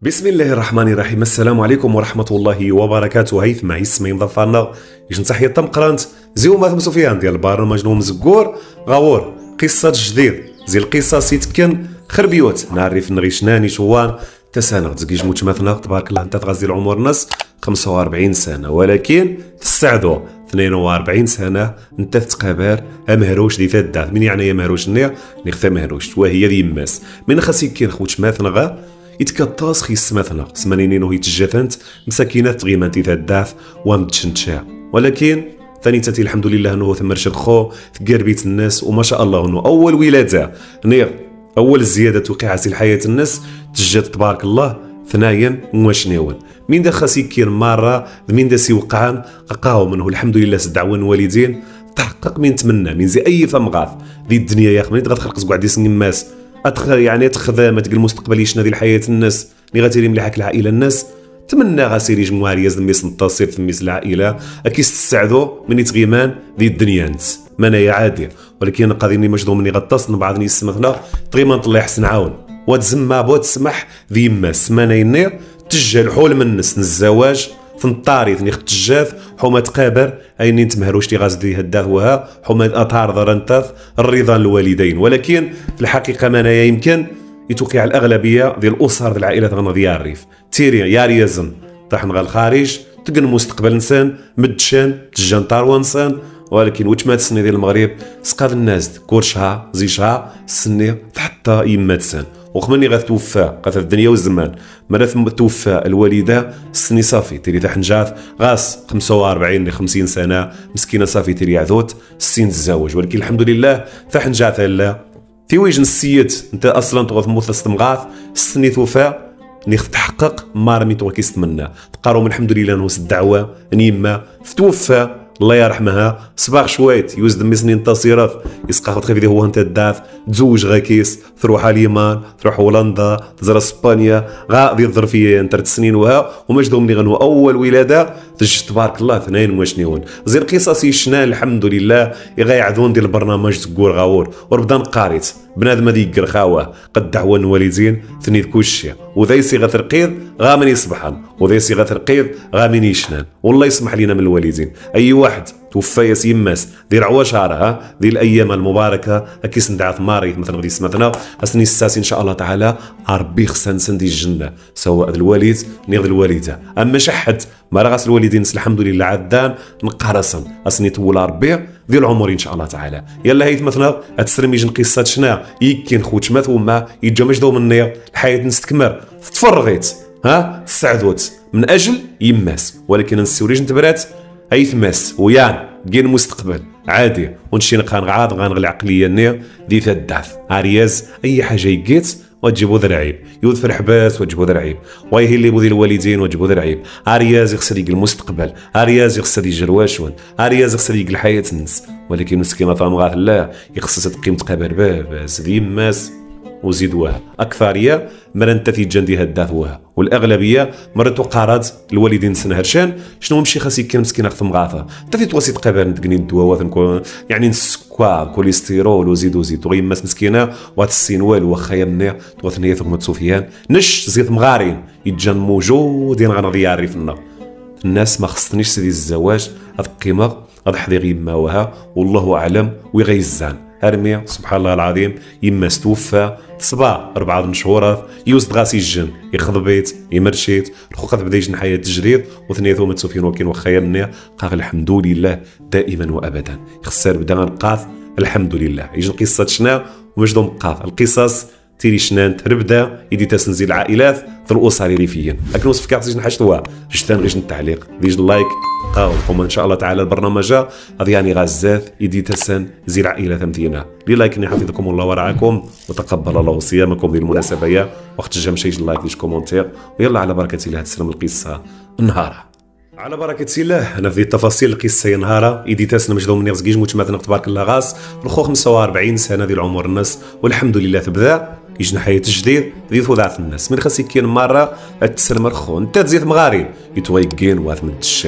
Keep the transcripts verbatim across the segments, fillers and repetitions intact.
بسم الله الرحمن الرحيم. السلام عليكم ورحمة الله وبركاته. هيث معي اسمي مظفرنا باش نتحيا تم قرانت زيو ما سفيان ديال البرنامج نوم زكور غاور قصة جديد زي القصص يتكن خربيوت نعرف نغي شناني شوان تسانغ تزكيج موت مثلا تبارك الله انت تغزي العمر نص خمسة وأربعين سنة ولكن تسعدو اثنين وأربعين سنة انت تقابر امهروش دي تدات من يعني يا مهروش نيا نخفى مهروش وهي دي ماس من خاصك كي نخوت مثلا يتكطاس خيس مثلا سمانينين وهي تجاثنت مساكينات تغيمانتي تداث وامتشنتشا ولكن ثاني تاتي الحمد لله انه ثمرش الخو تقار بيت الناس وما شاء الله انه اول ولاده نير اول زياده توقع في الحياه الناس تجات تبارك الله ثنايا وشنيون من دا خاص يكير مره من دا سي وقعان قاو منه الحمد لله سدعوان والدين تحقق من نتمنى من زي اي فم غاث ذي الدنيا يا اخي من تغتخلق قعد يسني الناس أتخ يعني تخذ ما تقول المستقبل يشنا ذي الحياة الناس اللي غاتيري مليحك العائلة الناس تمنى غاسيري جموع رياز الميس نتصير في الميس العائلة أكيس تساعدو من يتغيمان ذي الدنيا نس مانا يا عادي ولكن قاضيني مجدو مني غطاس بعض نيس مثلا تغيمان طلع يحسن عاون وتزما بو تسمح ذي ماس مانا ينير تجه حول من الناس الزواج ثنطاري ثني ختجاث حوما تقابر اين انت مهروش تي غازدي هداث وها حوما اطار ضرنتاث الرضا الوالدين ولكن في الحقيقه ما يمكن يتوقع الاغلبيه ديال الاسر ديال العائلات غنضيا الريف تيري يا ريازن طاح نغا الخارج تقن مستقبل انسان مدشان تجان طار انسان ولكن وش ما تسني ديال المغرب سقاد الناس كورشها زيشها سني حتى يما تسان وخمني غتوفى غاث الدنيا والزمان مرات توفى الوالده سني صافي تيري تاع حنجاث غاس خمسة وأربعين ل خمسين سنه مسكينه صافي تيري عذوت سين تزوج ولكن الحمد لله تاع حنجاث لا في وجه السيد انت اصلا تغوث موث استمغاث سني توفى نيخ تحقق ما رمي تو كيستمنى تقارو من الحمد لله نوس الدعوه نيما توفى الله يرحمها صباح شويت يوزد ميسنين تصيرات يسقى تخفي هو انت الداف تزوج غاكيس تروح اليمان تروح هولندا تزرى اسبانيا غا ديال الظرفيه انت سنين وها ومجدهم اللي غنوا اول ولاده تج تبارك الله اثنين وشنيون زي القصص يشنا الحمد لله يغيعذون ديال البرنامج تقول غاور وربدا نقاريت بنادم هذي يقر خاوه قد دعوى الوالدين ثني كلشي وذا صيغه القيض غا من يصبحان وذا صيغه القيض غا من يشنان والله يسمح لنا من الوالدين اي واحد توفى يا يماس دير عواشارها ذي الايام المباركه اكيس ندعث ماري مثلا غادي سمعتنا اسني الساس ان شاء الله تعالى ربي خصنا نسندي الجنه سواء الوالد نيغ الوالده اما شحد ما راغاس الوالدين الحمد لله عدان نقارصن اسني طول ربي ذي العمر ان شاء الله تعالى يلا هيت مثلا هتسرمي جن قصه شنا يكين خوت ما ثم يجا مجدو مني الحياه نستكمر تفرغيت ها تسعدوت من اجل يماس ولكن نسوريج نتبرات اي ثماس ويان كاين المستقبل عادي ونشي نقان غعاض غنغ العقليه نير دي تداث عرياز اي حاجه يقيت وتجيبو ذرعيب يوذ في الحباس وتجيبو ذرعيب ويهي اللي بوذي الوالدين وتجيبو ذرعيب عرياز يخسر يقل المستقبل عرياز يخسر يجر واشون عرياز يخسر يقل حياه الناس ولكن مسكين طام غاث الله يخصص تقيم تقابر باب سدي ماس وزيدوها اكثريه مرنت في جندي هداف وها والاغلبيه مرتو قارات الوالدين سنهرشان شنو مشي خاص يكون مسكين اخت مغاثه حتى في توسيط قبل تقني الدواوات نكون يعني نسكوا كوليسترول وزيد وزيد وغي ماس مسكينه واتسين والو واخا يمني توثنيه ثم سفيان نش زيت مغارين يتجن موجودين غنضيع عرفنا الناس ما خصنيش سدي الزواج هاد القيمه هاد حذي يما وها والله اعلم ويغيزان ارمي سبحان الله العظيم يما استوفى تصبا اربعه شهورات يوسد غاسي الجن يخذ بيت يمرشيت الخوخ بدا يجن حياه تجريد وثنيتهم تسوفين وكين وخيا مني قال الحمد لله دائما وابدا يخسر بدا نقاث الحمد لله يجي القصه شنا ومجدو مقاث القصص تيري شنان تربدا يدي تسنزيل العائلات في الاسر الريفيين لكن وصف كاع حاجه هو جتان غيش التعليق ديج اللايك قاو وما ان شاء الله تعالى البرنامج غادي يعني غازات يدي تسن زي العائله ثمتينا لي لايك يحفظكم الله ورعاكم وتقبل الله صيامكم ديال المناسبه يا وقت الجا مشي لايك ديش كومونتير ويلا على بركه الله تسلم القصه نهار على بركة الله انا في التفاصيل القصه نهارا ايدي تاسنا مجدو من يرزقيج موت مثلا تبارك الله غاس الخو خمسة وأربعين سنه ديال عمر الناس والحمد لله تبدا يجن حياه جديد ذي فضاعه الناس من خاص كاين مره تسلم الخو انت تزيد مغارين يتويقين واث من الدشا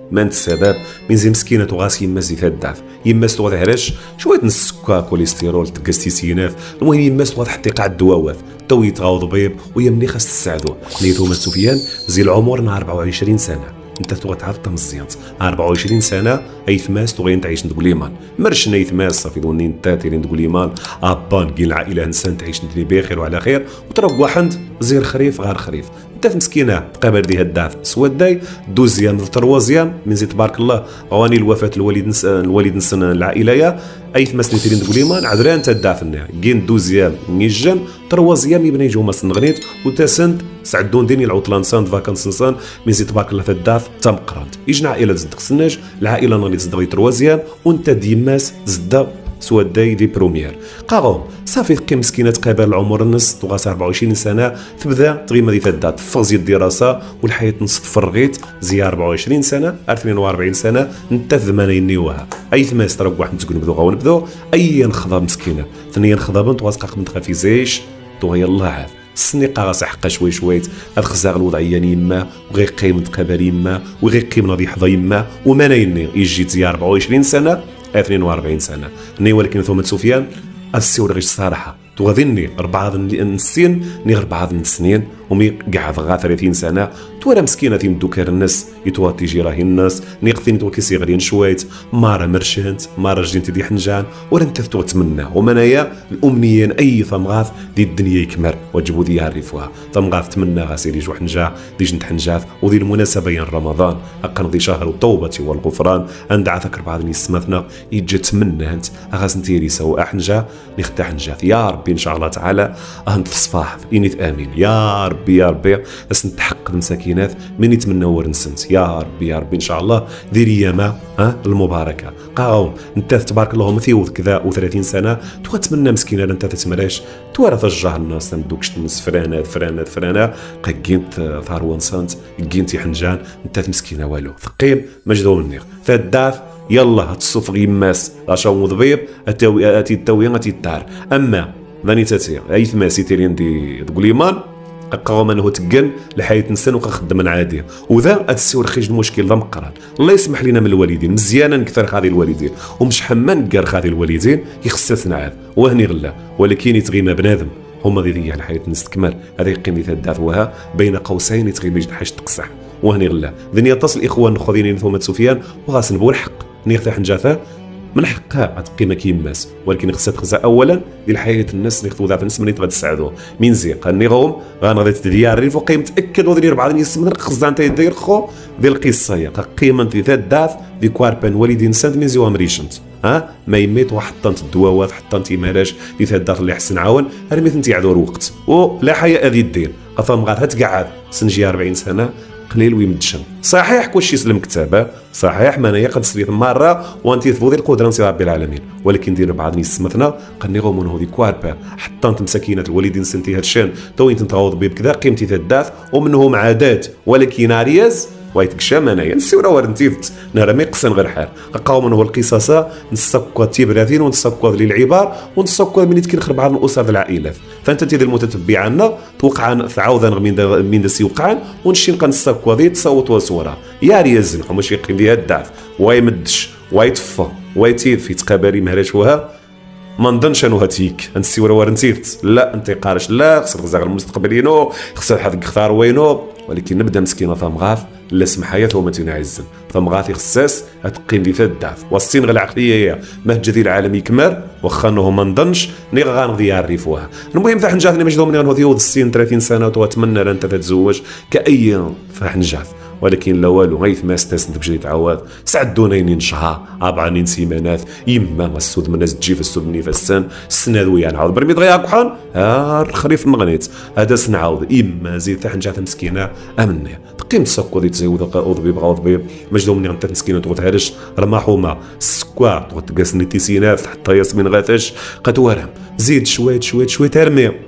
ما انت السبب من زي مسكينه تغاس يما زي الضعف يما تغاد علاش شويه السكر كوليسترول تكستيسينات المهم يما تغاد حتى قاع الدواوات تو يتغاوض بيب ويا مني خاص تساعدوه نيتو سفيان زي العمر أربعة وعشرين سنه انت تغاد تعرف مزيان أربعة وعشرين سنه اي ثماس تغين تعيش تقول ايمان مرش ناي ثماس صافي ظني انت تيرين تقول ايمان ابان كي العائله انسان تعيش ندير بخير وعلى خير وترك واحد زير خريف غير خريف انت مسكينه تبقى باردي الضعف سواداي دوزيام تروازيام من زي تبارك الله غواني الوفاه الوالد نس الوالد نس العائله اي ثماس نتيرين تقول ايمان عذرا انت الضعف النهار كين دوزيام نيجان تروازيام يبني يجوا ماس نغنيت وتاسنت سعدون ديني العطلان ساند فاكانس سان من زي تبارك الله الضعف تم قرانت يجنا عائله زد خصناج العائله نغني تزدغي تروازيام وانت ديماس زد سواداي دي بروميير قاغوم صافي تقي مسكينه تقابل العمر النص تغاس أربعة وعشرين سنه تبدا تغيما دي تدا تفوزي الدراسه والحياه نص تفرغيت زي أربعة وعشرين سنه اثنين وأربعين سنه انت ثمانين نيوها اي ثماس ترى واحد تقول نبدو غاو نبدو اي نخضا مسكينه ثانيا نخضا بنت تغاس قاق منتخا في زيش تو يلاه عاد السني قاغاس حقا شوي شويت هاد خزاغ الوضعيه يما وغير قيم تقابل يما وغير قيم ناضي حظا يما وما نايني يجي زي أربعة وعشرين سنه اثنين وأربعين سنه ني ولكن ثم سفيان السيور غير الصراحه تغذني أربعة السنين ني أربعة السنين ومي قاعد غا ثلاثين سنه تورا مسكينه تيمدو كار الناس يتوا تيجي راهي الناس ني قثين تو كيسي غاديين شويت مارا مرشنت مارا جدين دي حنجان ولا انت تو تمنى ومنايا الامنيين اي ثمغاث دي الدنيا يكمر وجبوا دي يعرفوها ثمغاث تمنى غاسيري جو حنجا دي جنت حنجاث ودي المناسبه ين رمضان اقنضي شهر التوبه والغفران عند عثك أربعة السماثنا يجي تمنى انت غاس نتيري سوا حنجا نختار حنجاث يا ربي ان شاء الله تعالى انت في الصباح اني امين يا ربي يا ربي بس نتحقق المساكينات من يتمنى ورنسنت يا ربي يا ربي ان شاء الله دير ايامه ها المباركه قاوم انت تبارك الله مثيوث كذا و30 سنه تو تتمنى مسكينه انت تتمراش توارث الجاه الناس ندوكش تنس فرانات فرانات فرانات قاكينت ثاروان سانت كينتي حنجان انت مسكينه والو ثقيل مجدو منير فالداف يلا تصف غيماس راشاو ضبيب اتاوي اتي التوي اتي الدار اما ذاني تاتي اي ثماسي تيرين دي تقول ايمان قاوم انه تقن لحياه انسان وخدم عاديه وذا اتسور خيج المشكل ذا مقران الله يسمح لنا من الوالدين مزيانا نكثر هذه الوالدين ومش حمان كار هذه الوالدين يخصصنا عاد وهني غلا ولكن يتغيما بنادم هما ذي على حياه الناس تكمل هذه قيمه الدعوه وها بين قوسين يتغيما يجد حاجه تقصح وهني غلا ذني يتصل اخوان خذيني ثم سفيان وغاس نبو الحق نيرتاح نجاثه من حقها تقيمه كيماس ولكن خصها تخزا اولا ديال حياه الناس اللي خذوا ذات الناس من تبغى تساعدوه من زيق نيغوم غنغادي تديار فوق متاكد ودير أربعة الناس من خصها انت دير خو ديال القصه هي قيمه ذات داف دي كواربان والدين سانت ميزيو امريشنت ها ما يميت وحطنت الدواوات حطنت مالاش دي ثلاث اللي حسن عاون رميت انت عذور وقت ولا حياه هذه الدير افهم غادها تقعد سنجي أربعين سنه قليل ويمدشن صحيح كلشي يسلم كتابه صحيح ما انا قد سريت مره وانت تفوضي القدره نسي ربي العالمين ولكن دير بعض الناس مثلا قني غومون هذي كواربا حتى انت مساكينه الوالدين سنتي هادشان تو انت تغوض بيه بكذا قيمتي تداث ومنهم عادات ولكن عرياز وايتكشام انايا نسيو راه نتيفت نهار ما يقسن غير حال قاوم هو القصص نسكوا تيبراثين ونسكوا للعبار ونسكوا من يتكن بعض الاسر العائلات فانت تيدير المتتبعنا توقع تعاوذا من من دسي وقعان ونشي نلقى نسكوا ذي تصوت وصوره يا ريازن ماشي يقيم ليها الدعف وايمدش وايتفى وايتيف يتقابلي مهلاش وها ما نظنش انه هاتيك انت ورا ورا نسيت لا انت قارش لا خسر غزاغ المستقبلينو خسر حد اختار وينو ولكن نبدا مسكينه ثمغاف لا سمح حياته وما تنعزن ثمغاث خصاص تقيم لي الدعف والصين غير العقليه هي مهجدي العالم يكمر واخا انه ما نظنش ني غنغدي يعرفوها المهم ذا حنجاتني مجدو من غنودي ود الصين ثلاثين سنه وتمنى انت تتزوج كاي فحنجات ولكن لا والو غيث ما استسند بجري تعاود سعدونين شهر أربعين سيمانات يما السود من الناس تجي في السود مني فالسن السنه ذويا نعاود برمي دغيا كحان ها الخريف المغنيت هذا سنعاود اما زيد حتى حنجات مسكينه امني تقيم تسكو دي تزيود اوضبي بغا اوضبي مجدو مني غنت مسكينه تغتهرش رماحوما السكوا تغتقاسني تيسينات حتى ياسمين غاتاش قد ورم زيد شويه شويه شويه ترمي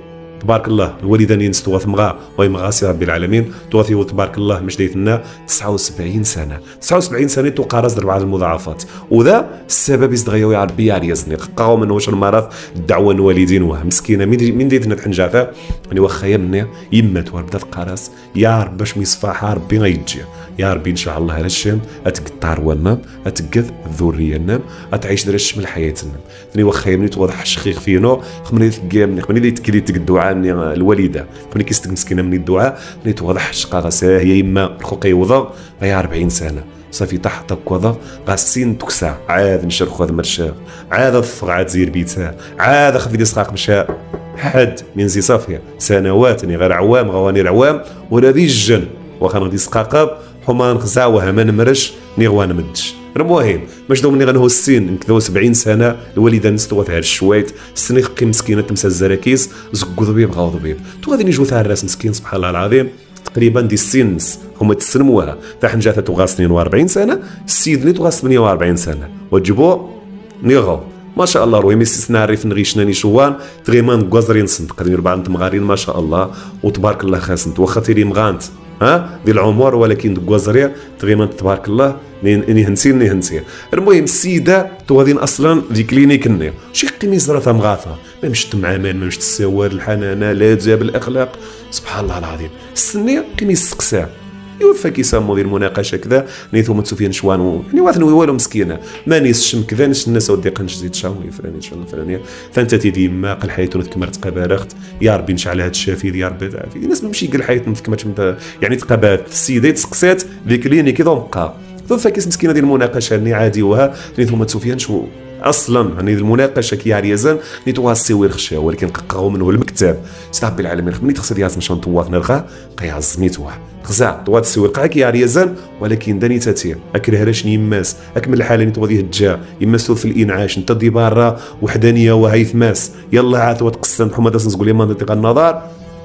تبارك الله الوالده نينس توغ مغا ويمغاسي ربي العالمين توغ تبارك الله مش ديتنا تسعة وسبعين سنه تسعة وسبعين سنه توقارز اربعه المضاعفات وذا السبب يزدغيو يا ربي يا ريزني قاو من واش المرض الدعوه الوالدين واه مسكينه من ديتنا تحنجافه يعني واخا يمني يمات وبدات قراص يا رب باش ميصفاحها ربي غيجي يا ربي ان شاء الله على الشام اتقطع رواننا اتقذ الذريه النام اتعيش درش من حياتنا ثاني واخا يمني توضح الشخيخ فينو خمني تقام خمني تكلي الدعاء الوالده خمني كيستك مسكينه من الدعاء ثاني توضح الشقا هي يما الخوق يوضا غيا أربعين سنه صافي تحت كذا غاسين تكسع عاد نشرخ هذا مرشا عاد الفغ عاد زير بيتها عاد خذ لي سقاق مشى حد من زي صافيه سنوات غير عوام غواني العوام ولا ذي الجن واخا غادي سقاقب حما نخزع وها ما نمرش ني غوا نمدش المهم باش دو مني غنهو السين نكذو سبعين سنه الوالده نستوى تاع الشويت السني خقي مسكينه تمسى الزراكيس زكو ضبيب غاو ضبيب تو غادي نجو تاع الراس مسكين سبحان الله العظيم تقريبا دي السنس هما تسلموها تاع حنجاته توغا اثنين وأربعين سنه السيد اللي توغا ثمانية وأربعين سنه وجبو نيغو ما شاء الله روي ميسي سنعرف نغيشناني شوان تغيمان كوازرين سنت قديم ربع انت مغارين ما شاء الله وتبارك الله خاسنت واخا تيري مغانت ها ديال العمر ولكن كوازريا تغيمان تبارك الله ني هنسي ني هنسي المهم السيده تو غاديين اصلا دي كلينيك ني شي قيميز راه مغاثه ما مش تمعامان ما مش تسوار الحنانه لا جاب الاخلاق سبحان الله العظيم السني قيميز سقسا يوفى كيسمو ديال المناقشه كذا نيثو متسوفيان شوان يعني واثنوي والو مسكينه ما نيسشم كذا نش الناس ودي قنش زيد شاوني فلاني ان شاء الله فلانيه فانت تيدي ما قال حياتو تكمرت قبارخت يا ربي نشعل هذا الشافي يا ربي تعافي الناس ماشي قال حياتنا تكمرت يعني تقابات السيده تسقسات في كلينيك كذا بقى ثم كيس مسكينه ديال المناقشه اللي عادي وها نيثو متسوفيان شو اصلا يعني المناقشه كي عريزان نيتو السوير خشا ولكن قاو منه المكتب سي ربي العالمين خمني تخسر ياز مشان طواف نرغا قيا زميتوه خزا طوات السوير قاع كي عريزان ولكن داني تاتير اكل هراش يماس اكمل الحاله نيتو غادي هجا يماس في الانعاش انت دي برا وحدانيه وهيث ماس يلا عاد وتقسم حماده نقول لي منطق النظر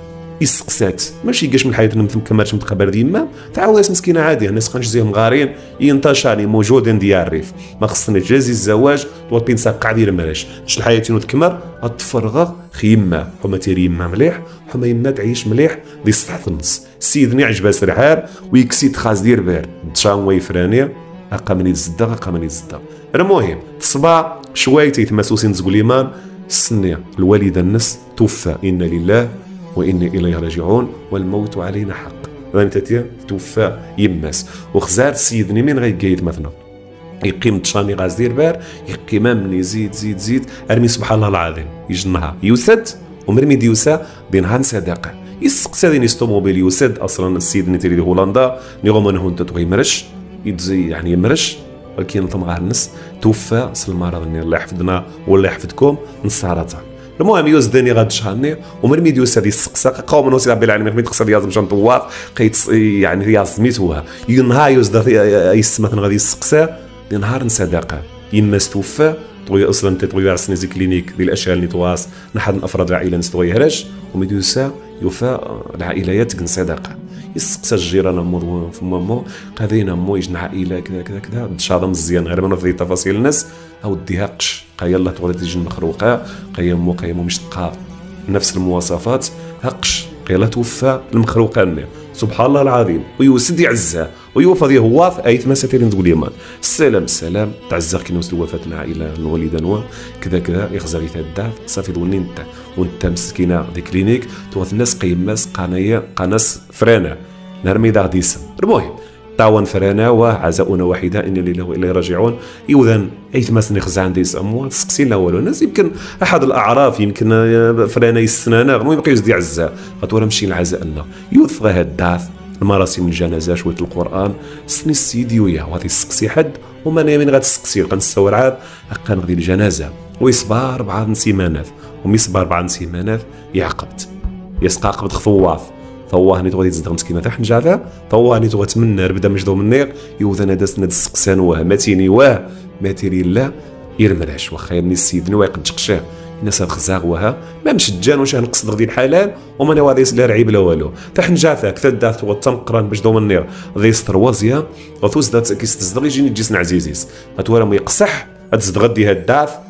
يسقسات ماشي كاش من الحياه نمثل كمالش متقبل ديما تعاودات مسكينه عاديه الناس خنش زيهم غارين ينتشرني موجودين ديال الريف ما خصني جازي الزواج طوال بين ساق ديال المراش باش الحياه تكمر تفرغ خيما حما تيري يما مليح حما يما تعيش مليح دي السطح في النص سيدني عجبها سرحار ويكسي تخاز دير بير تشان ويفرانيه اقا من يتزدا اقا من يتزدا المهم تصبع شويه تيتماسوسين تقوليمان السنيه الوالده الناس توفى انا لله وإني إليه راجعون والموت علينا حق راني تاتيا توفى يماس وخزار سيدني من غيقيد مثلا يقيم تشاني غاز دير بار يقيم من يزيد زيد زيد ارمي سبحان الله العظيم يجي النهار يوسد ومرمي ديوسا بينها صداقه يسقسا دين يستوموبيل يوسد اصلا السيدني تيري هولندا ني غومن هونتا توي مرش يتزي يعني يمرش ولكن طمغا الناس توفى اصل المرض اللي الله يحفظنا والله يحفظكم نصارتها المهم يوز داني غاد شهرني ومرمي ديوس هذه السقسا قاو من وسي ربي العالمين ملي تقصر ياز مشان طواف قيت يعني ياز سميتوها ينهار يوز يس مثلا غادي السقسا ينهار نصدقه يما استوفى طوي اصلا تطوي راسني زي كلينيك ديال الاشياء اللي تواس نحد من افراد العائله نستوي هرج وميدوسا يوفى العائلات صدقه يسقسا الجيران مو في مامو قاذينا مو يجن عائله كذا كذا كذا بشاطه مزيان غير ما نفضي تفاصيل الناس او ديهاقش قا يلا تغادي تجي مخروقه قيمو قيمو مش تلقى نفس المواصفات هقش قيلا توفى المخروقه سبحان الله العظيم ويوسد يعزها ويوفى ذي هواف ايت ما ساتيرين تقول يمان السلام السلام تعزق كي نوصل وفاه العائله الوالده نوا كذا كذا يخزر يتدع صافي ظني انت وانت مسكينه دي كلينيك توث الناس قيماس قنايه قناص فرانه نرمي دا غادي يسم المهم طاون فرانا وعزاؤنا واحده ان لله واليه راجعون اذا ايت ما سنخزع عندي يسموا تسقسينا والو الناس يمكن احد الاعراف يمكن فرانا يسنانا المهم يبقى يزدي عزاء غتورا نمشي لعزائنا يوث غا الدعث المراسم الجنازه شويه القران سني السيدي ويا غادي يسقسي حد وما انا من غتسقسي غنصور عاد هكا نغدي الجنازه ويصبر اربعه سيمانات وميصبر اربعه سيمانات يعقبت يسقى قبض خفواف طواه نيتو غادي تصدق مسكينه تاع حنجاده طواه نيتو غتمنى بدا مجدو من النير يوذا نادس ناد السقسان واه ماتيني واه ماتيري لا يرمراش واخا يرني السيد نوا يقد قشاه الناس الخزاغ وها ما مشجان واش نقصد غادي الحلال وما انا غادي لا رعيب لا والو تاع حنجاته كثا دات وتنقران باش دو من النير غادي يستروازيا وتوز دات كيستزدغ يجيني جيسن عزيزيس غتورا مو يقصح غتزد غدي هاد الدعف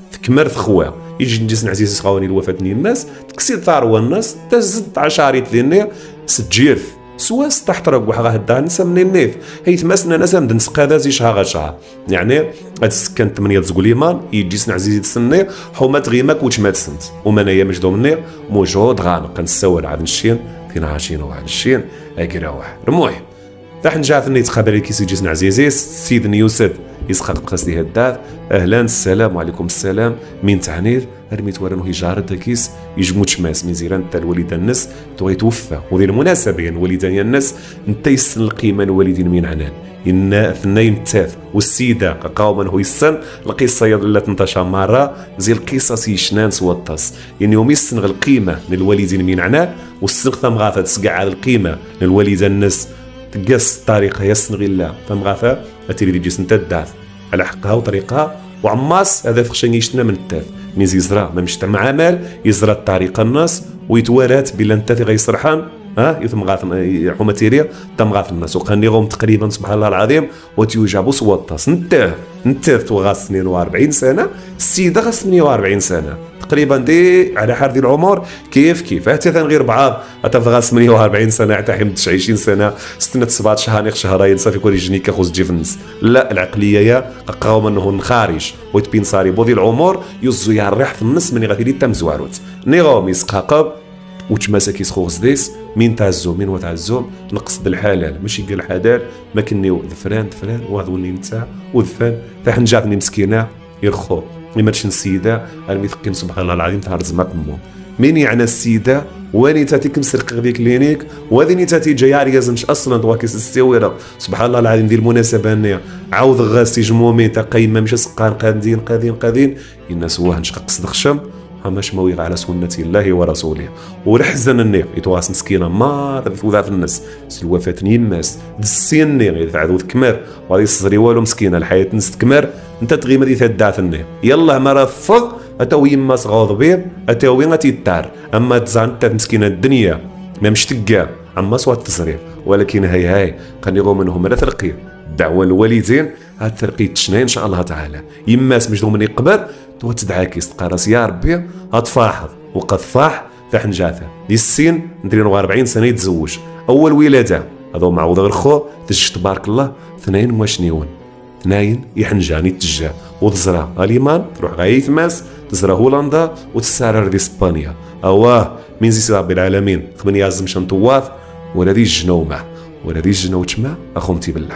ثكمر ثخوا يجي نجلس عزيز سخاوني الوفاة الناس تكسي ثار الناس تزد عشاري ذيني سجيرث سواس تحت رق وحغا هدا نسا من النيف هيث مسنا نسا مدنس قادا زي شهاغا شهر يعني هاد السكان ثمانية تزقوليمان يجيسنا عزيزي تسني حوما تغيمك وش ما تسنت ومنايا مش دومني موجود غانق كنساور عاد نشين فين عاشين وعاد نشين اكرا واحد المهم تاح نجا ثني تخبر كيس يجيسنا عزيزي سيد نيوسد يسخق بقصدي هداد اهلا السلام عليكم السلام مين تعنير رميت ورانو هجارة كيس يجمو تشماس مزيران تا الوالد الناس تو يتوفى وذي المناسبة يعني الوالدان الناس انت يسن القيمة الوالدين من عنان إن اثنين التاث والسيدة قاوما هو يسن القصة يضل تنتشر مرة زي القصص يشنان سوطاس يعني يوم يسن القيمة للوالدين من عنان والسنغ ثم غاثة تسقع على القيمة للوالدان الناس تقص طريقة يسن غلا ثم غاثة أتريد جيس انت الداث على حقها وطريقها وعماس هذا فخشن يشنا من التاث من يزرع ما مجتمع عمل يزرع الطريقة الناس ويتوارات بلا انت غيسرحان ها يثم غاث حومه تيريا تم غاث الناس وقال تقريبا سبحان الله العظيم وتيوجابو سوطاس انت انت غاث اثنين وأربعين سنه السيده غاث ثمانية وأربعين سنه تقريبا دي على حد العمر كيف كيف حتى غير بعض حتى غاث ثمانية وأربعين سنه حتى حمد عشرين سنه ستة سبعة شهر شهرين صافي كل جنيك كاخذ تجي في النص لا العقليه يا قاوم انه خارج وتبين صاري بودي العمر يزو يريح في النص من غادي تمزواروت نيغوم يسقاقب وتماسا كيسخو غزديس مين تعزو مين وتعزو نقصد الحلال ماشي قال الحلال ما كنيو ذفران ذفران وهذا وني نتاع وذفان تاع نجاتني مسكينه يرخو ما تشن السيده المثقين سبحان الله العظيم تاع رزمك مو مين يعني السيده واني تاتي كمسرق غدي كلينيك وهذه تاتي جايه ريازمش اصلا دواكيس السويره سبحان الله العظيم ديال المناسبه اني عاود غاسي جمومي تاع قايمه مش سقان قادين قادين قادين الناس واه نشقق صدخشم هماش مويغ على سنة الله ورسوله ورحزن النير يتواس مسكينة ما ذا في الناس الوفاة يماس دسي النير يتعذو كمار وغادي يصري والو مسكينة الحياة نس كمار انت تغيم هذه تدعت النير يلا ما رفض اتاو يماس غاضبين اتاو وين غتيدار اما تزعن تا مسكينة الدنيا ما مش تقا عما سوات تصريح ولكن هاي هاي قنيغو منهم لا ترقي دعوة الوالدين هاد ترقي تشنا ان شاء الله تعالى يماس مش من يقبل تو تدعاكيس تقارس يا ربي هتفاحظ وقد فاح تاع حنجاته دي السين ندير أربعين سنه يتزوج اول ولاده هذا معوض غير خو تجي تبارك الله اثنين واشنيون اثنين يحنجاني تجا وتزرع اليمان تروح غايث ماس تزرع هولندا وتسارر دي اسبانيا اواه من زي رب العالمين ثمانية عزم شنطواث ولا دي الجنومه ولا دي الجنوتما اخومتي بالله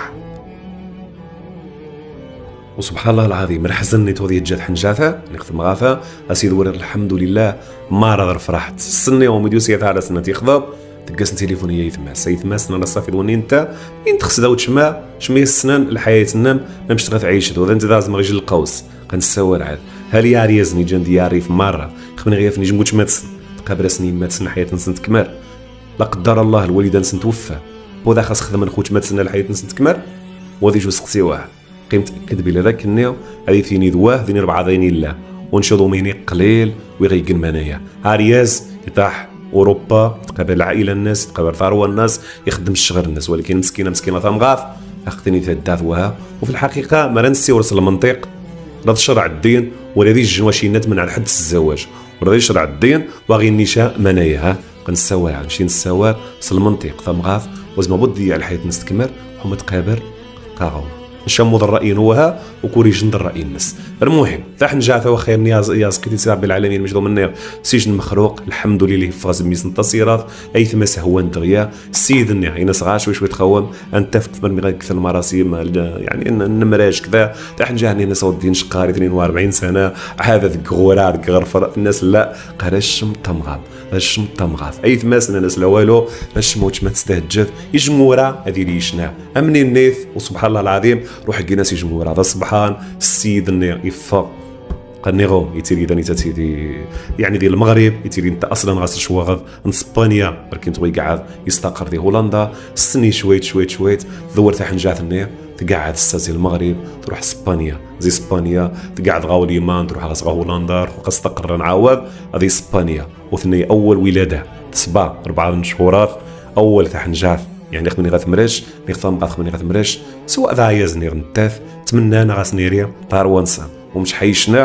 وسبحان الله العظيم رحزني تودي جات حنجاثا نخدم غاثا اسيد ورد الحمد لله ما راه فرحت السنه يوم يدوسي على سنه يخضب تقاس تليفوني يثماس يثماس انا صافي وني انت انت تخسدا وتشما شمي السنان الحياه نام ما مش تعيش وذا انت لازم رجل القوس كنساور عاد هل يا ريزني جان دياري في مره خمني غير فني جموت ماتس تقابل سنين ماتس حياه نسنت كمار لا قدر الله الوالدان سن توفى وذا خاص خدم نخوت ماتس الحياه نسنت كمار وذي جو سقسيوه متأكد بلي ذاك النيو هذه ثيني دواه ثيني ربعة ذيني لا ونشوضو ميني قليل ويغيقن منايا هارياز يطاح اوروبا تقابل العائله الناس تقابل ثروه الناس يخدم الشغل الناس ولكن مسكينه مسكينه ثمغاث اخذني تداث وها وفي الحقيقه ما ننسي ورس المنطق لا تشرع الدين ولا ذي الجنواشينات من على حد الزواج ولا يشرع الدين واغي النشاء منايا كنساوى نمشي نساوى وصل المنطق ثمغاث وزما بدي على الحياه نستكمل وما تقابل قاغو نشمو الرأي نوها وكوري جند الرأي الناس المهم تاح نجاثا وخير نياز ياز قيتي رب العالمين مجدو من سجن مخلوق الحمد لله فاز ميس انتصيرات اي ثما سهوان دغيا السيد النيا ينس غاش وشوي تخوم انت في من كثر المراسيم يعني النمراج كذا تاح نجاني ناس ودين شقاري اثنين وأربعين سنه هذا ذك غورار غرفر الناس لا قرشم طمغام الشم طمغاف اي ثما سنه ناس لا والو الشموت ما تستهجف يجمورا هذه اللي يشنا امني النيث وسبحان الله العظيم روح حق ناس يجمورا هذا سبحان السيد النير يفا قنيغوم يتيري داني تاتي يعني ديال المغرب يتيري انت اصلا غاسل شواغ من اسبانيا ولكن توي قاعد يستقر دي هولندا سني شويت شويت شويت دور تاع حنجات النير تقعد الساسي المغرب تروح اسبانيا زي اسبانيا تقعد غاول يمان تروح غاس هولندا تروح تستقر نعاود هذه اسبانيا وثني اول ولاده تسبع اربعه شهورات اول تاع حنجات يعني خمني غاث مريش نيخطام غاث خمني غاث مريش سواء ذا عايز نير نتاث تمنى انا غاس نيريا طار وانسان ومش حيشنا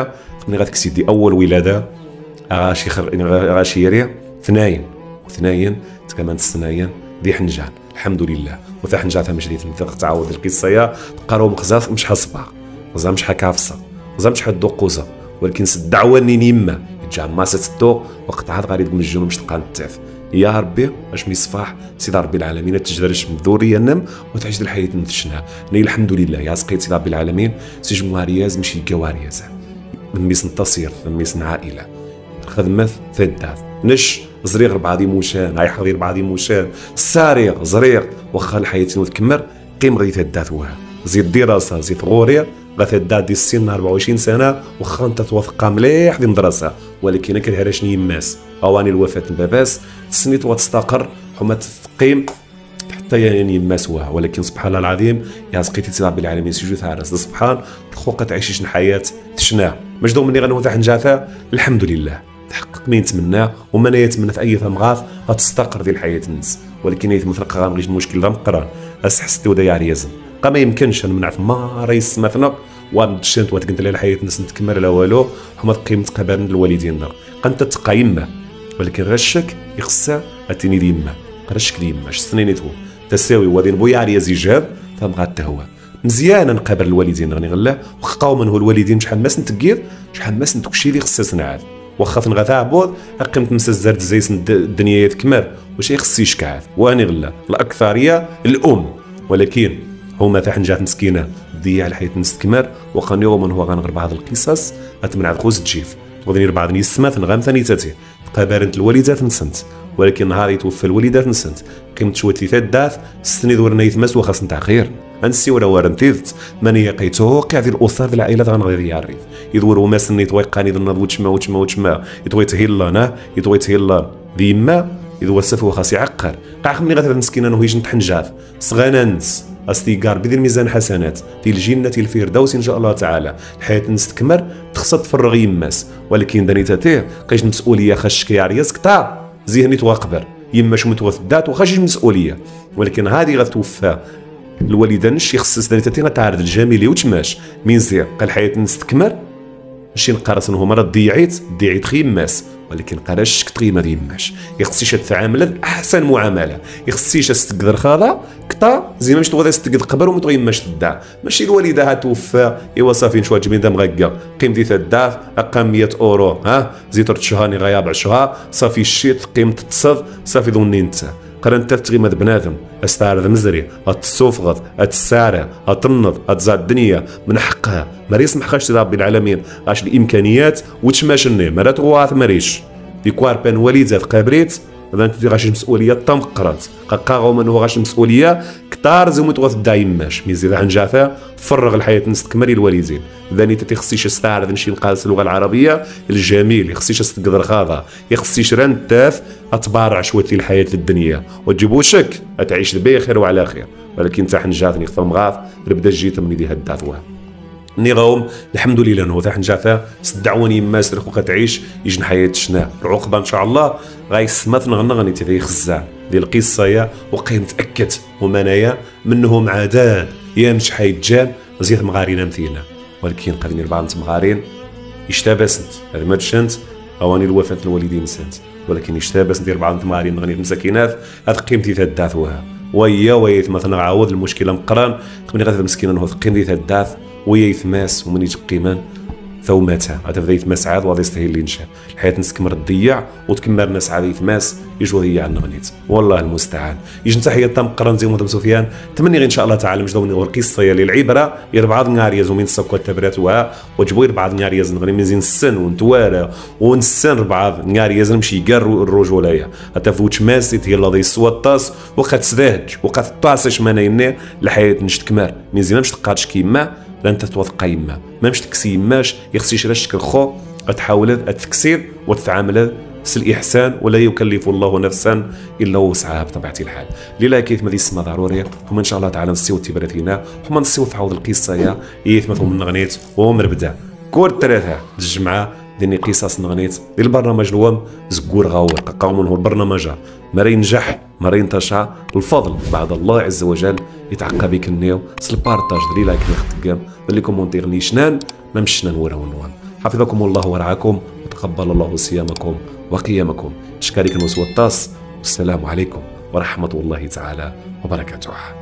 ملي غتكسي دي اول ولاده غاشي خر غاشي يري اثنين واثنين كمان الثنايا دي حنجان الحمد لله وتا حنجان ثم جديد تعاود القصه يا تقراو مخزاف مش حصبع غزا مش حكافصه غزا مش حد دوقوزه ولكن الدعوه ني يما جا ماسه الدوق وقت عاد غادي من الجنوب مش تلقى التعف يا ربي باش ميصفاح سيد ربي العالمين تجدرش من ذوريا نم وتعيش الحياه نتشنا ني الحمد لله يا سقيت سيد ربي العالمين سي جمهورياز ماشي كوارياز من ميس نتصير من ميس عائله خدمت ثداث نش زريغ بعضي موشان هاي حضير بعضي موشان ساريغ زريغ واخا الحياه تكمر قيم غير ثداث وها زيد دراسه زيد غوريا غتداد دي السن أربعة وعشرين سنه واخا انت توثق مليح ديال المدرسه ولكن كنهرشني يماس اواني الوفاه باباس سنيت وتستقر حما تقيم حتى يعني يماس وها ولكن سبحان الله العظيم يا سقيتي تي ربي العالمين سجود ثارس سبحان الخوقه تعيش الحياه تشنا مجدو مني غنوث حنجاثا الحمد لله تحقق ما يتمناه وما لا يتمنى في اي ثمغاث غتستقر ديال الحياه الناس ولكن يتمثل غنغيش المشكل لا مقران اسحستي ودا يعريزم قا ما يمكنش نمنع ما رئيس مثلا وامشنت وتقنت لي الحياه الناس نتكمل لا والو حما قيمه قبان الوالدين قنت تقايمه ولكن غشك يخصها اتيني ديما غشك ديما اش سنينيتو تساوي وذين بويا عليا زيجاب فبغى حتى هو مزيان نقابل الوالدين غني غلا وخاو منه الوالدين شحال ماس نتقير شحال ماس نتكشي لي خصها نعاد واخا تنغا عبود قيمت مسا زرت زيس الدنيا يتكمل واش يخصيش كعاد واني غلا الاكثريه الام ولكن هما تاع حنجات مسكينه ضيع الحياه نستكمر وقان يوم هو غنغر بعض القصص اتمنع الخوز تجيف تغدني بعض نيسمات نغام ثاني تاتي قابرنت الوالدات نسنت ولكن نهار يتوفى الوالدات نسنت قيمت شويه ثلاث سني دورنا يتمس وخاص نتاع خير انسي ولا ورنتيت من يقيتو قاعد الاسر ديال العائلات غنغير يعرف يدوروا ما سنيت ويقاني ذن وتشما وتشما وتشما يتوي تهيلانا يتوي تهيلا ديما يدور سفو خاص يعقر قاع خمني غير مسكينه نهيج نتحنجاف صغانانس استيقار بدل ميزان حسنات في الجنة الفردوس ان شاء الله تعالى الحياه نستكمر تخص تفرغ يماس ولكن دانيتاتيه كايش مسؤوليه خشك يا رياسك تاع زيهني توقبر يما شو متوثدات وخاش مسؤوليه ولكن هذه غتوفى الوالده نش يخصص دانيتاتيه غتعرض الجميل وتماش مين زير قال الحياه نستكمر ماشي نقارس هما راه ضيعيت ضيعيت خي يماس ولكن قراش كتري ما ديماش يخصيش تتعامل احسن معامله يخصيش استقدر خاضه كطا زي ما مش تغدا استقد قبر وما تغيماش تدع ماشي الوالده توفى ايوا صافي نشوى جبين دام غكا قيمتي تدع اقام مية اورو ها زيت تشهاني غياب عشها صافي الشيت قيمه تصد صافي ظني انت قرنت تغيمه بنادم استعرض مزري اتسوفغط اتسارع اتنض اتزاد الدنيا من حقها ما يسمحش ربي العالمين غاش الامكانيات وتشماشني مرات غواث مريش ديكوار بان والدات قابريت اذا انت غاش المسؤوليه تم قرات قاغو من هو غاش المسؤوليه كثار زي متوث دايماش ميزيد عن جافا فرغ الحياه نستكمل الوالدين ذاني تخصيش استعرض نمشي نقالس اللغه العربيه الجميل يخصيش استقدر خاضه يخصيش رنتاف اتبارع شويه الحياه الدنيا وتجيبو شك تعيش بخير وعلى خير ولكن تاع حنجاتني خطر مغاث ربدا جيت من يدي هداثوها نيغاوم الحمد لله انه تاع حنجافه صدعوني ما سرخ وكتعيش يجن حياه شنا العقبه ان شاء الله غايسمات نغنغني تي خزان ديال القصه يا وقيم متاكد ومنايا منهم عداد يا مش حيتجان زيت مغارين مثينا ولكن قادين بعض مغارين يشتبسنت هذا ما تشنت اواني الوفاه الوالدين سنت ولكن يشتبس ندير بعض المغارين نغني مساكينات هاد قيمتي تداثوها ويا ويا مثلا عاود المشكله مقران قبل غير مسكينه نهض قيمتي تداث ويا يثماس ومن يجي قيمان ثوماتها هذا بدا يثماس عاد وغادي يستاهل اللي نشا الحياه نسكمر تضيع وتكمر ناس عاد يثماس يجوا ضيع النغنيت والله المستعان يجي تحيه تم قران زي مدام سفيان تمني غير ان شاء الله تعالى مجدوني القصه يا للعبره يا بعض ناريز ومن سكو التبرات وها وجبوا بعض ناريز نغني من زين السن ونتوارى ونسن بعض ناريز نمشي كار الرجوليه حتى فوت ماسيت هي اللي سوطاس وقت سداج وقت طاسش منايني الحياه نشتكمر مزيان مش تقادش كيما لا انت توثق يما ما مش تكسي يماش يخصيش رشك الخو تحاول التكسير وتتعامل الإحسان ولا يكلف الله نفسا الا وسعها بطبيعه الحال للا كيف ما يسمى ضروري هما ان شاء الله تعالى نسيو تبراتينا هما نسيو تعاود القصه يا يثمثوا من نغنيت وهم ربدا كل ثلاثه الجمعه ديني قصص نغنيت ديال البرنامج الوام زكور غاور قاوم هو البرنامج ما ينجح ما ينتشع الفضل بعد الله عز وجل يتعقى بك النيو سل بارطاج ديال لايك نختقام اللي كومونتير نيشنان ما مشنا نورا ونوام حفظكم الله ورعاكم وتقبل الله صيامكم وقيامكم. تشكاري كنوس والطاس، والسلام عليكم ورحمة الله تعالى وبركاته.